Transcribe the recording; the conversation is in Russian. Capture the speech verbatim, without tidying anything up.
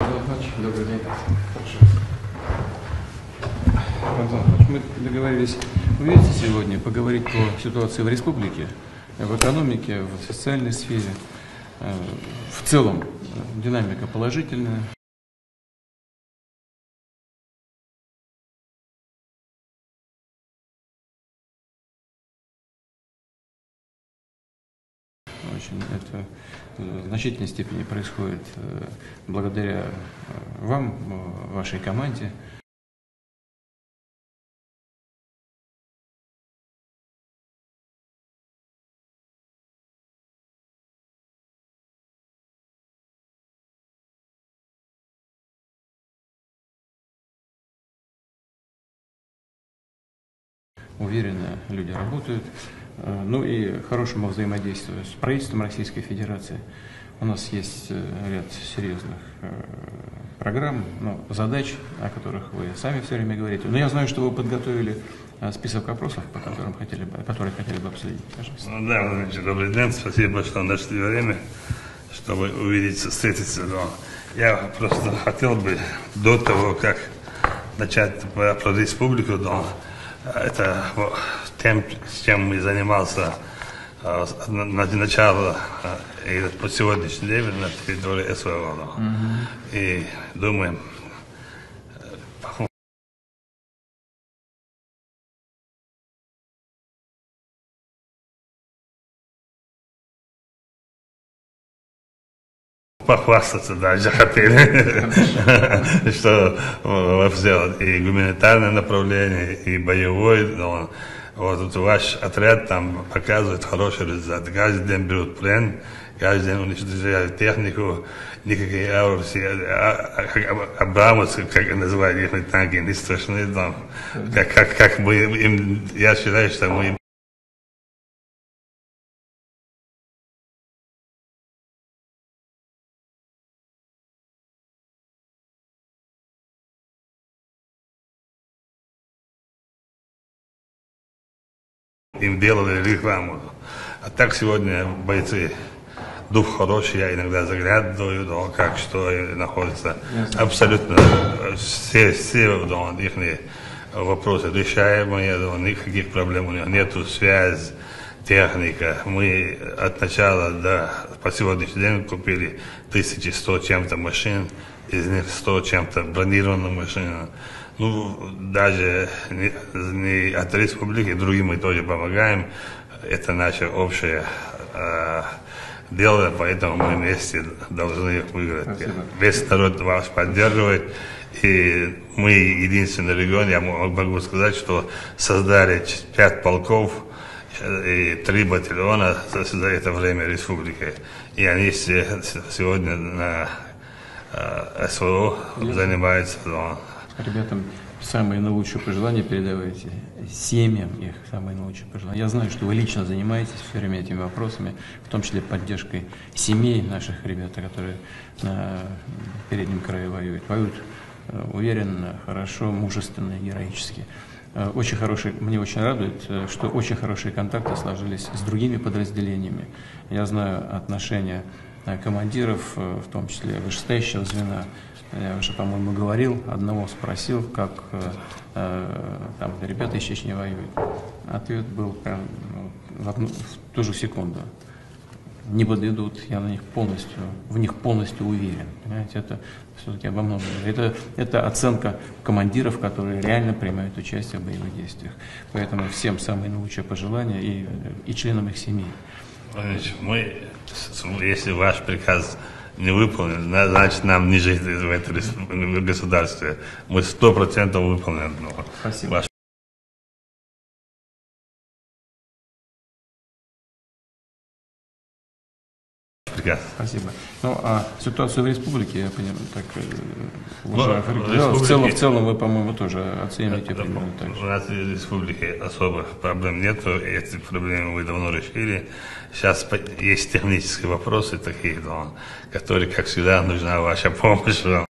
Добрый день. Хорошо. Мы договорились увидеться сегодня, поговорить по ситуации в республике, в экономике, в социальной сфере. В целом динамика положительная. Очень это в значительной степени происходит благодаря вам, вашей команде. Уверенно люди работают. Ну и хорошему взаимодействию с правительством Российской Федерации. У нас есть ряд серьезных программ, ну, задач, о которых вы сами все время говорите. Но я знаю, что вы подготовили список вопросов, по которым хотели бы, которые хотели бы обсудить. Пожалуйста. Ну, да, Владимир, добрый день. Спасибо, что нашли время, чтобы увидеться, встретиться. Но я просто хотел бы до того, как начать про, про республику, но это тем, с чем мы занимался э, на, на начало э, и по сегодняшний день на территории СВО. Mm-hmm. И думаем, э, похвастаться даже хотели, что сделать и гуманитарное направление, и боевое. Вот ваш отряд там показывает хороший результат. Каждый день берут плен, каждый день уничтожают технику, никакие аурсы, абрамовцы, как называют их танки, не страшны. Как, как, как мы им, я считаю, что мы им им делали рекламу. А так сегодня бойцы, дух хороший, я иногда заглядываю, да, как что находится. Абсолютно все, все да, их вопросы решаемые, да, никаких проблем у них нету, связь, техника. Мы от начала до по сегодняшний день купили тысяча сто чем-то машин, из них сто чем-то бронированных машин. Ну, даже не, не от республики, другим мы тоже помогаем. Это наше общее э, дело, поэтому мы вместе должны выиграть. Спасибо. Весь народ вас поддерживает. И мы единственный регион, я могу сказать, что создали пять полков и три батальона за это время республики. И они все сегодня на э, СВО занимаются. Ребятам самые наилучшие пожелания передавайте, семьям их самые наилучшие пожелания. Я знаю, что вы лично занимаетесь все время этими вопросами, в том числе поддержкой семей наших ребят, которые на переднем крае воюют. Воюют уверенно, хорошо, мужественно, героически. Очень хороший, мне очень радует, что очень хорошие контакты сложились с другими подразделениями. Я знаю отношения командиров, в том числе вышестоящего звена. Я уже, по-моему, говорил, одного спросил, как э, там ребята из Чечни воюют. Ответ был прям ну, в, одну, в ту же секунду. Не подведут, я на них полностью, в них полностью уверен. Понимаете, это все-таки обо многом. Это, это оценка командиров, которые реально принимают участие в боевых действиях. Поэтому всем самые наилучшие пожелания и, и членам их семей. Мы, если ваш приказ не выполнен, значит, нам не жить в этом государстве. Мы сто процентов выполним. Спасибо. Ваш приказ. Спасибо. Ну, а ситуацию в республике, я понимаю, так, ну, уже, в, в, целом, в целом вы, по-моему, тоже оцениваете это, примерно так же. У нас в республике особых проблем нет, эти проблемы мы давно решили. Сейчас есть технические вопросы такие, которые, как всегда, нужна ваша помощь.